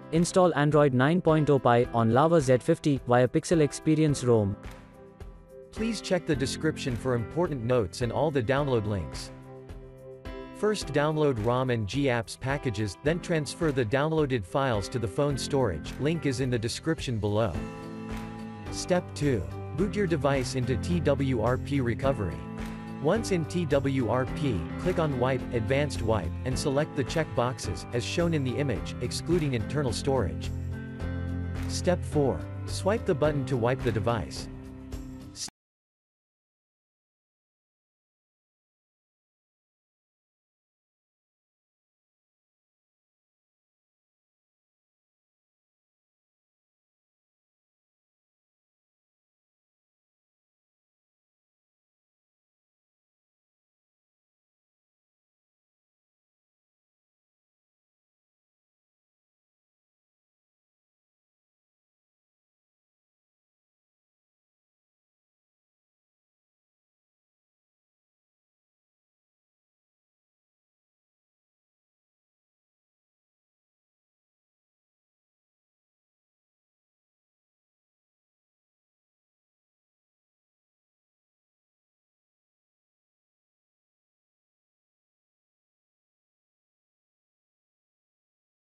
Install Android 9.0 Pie on Lava Z50 via Pixel Experience ROM. Please check the description for important notes and all the download links. First download ROM and GApps packages, then transfer the downloaded files to the phone storage, link is in the description below. Step 2. Boot your device into TWRP recovery. Once in TWRP, click on Wipe, Advanced Wipe, and select the check boxes, as shown in the image, excluding internal storage. Step 4. Swipe the button to wipe the device.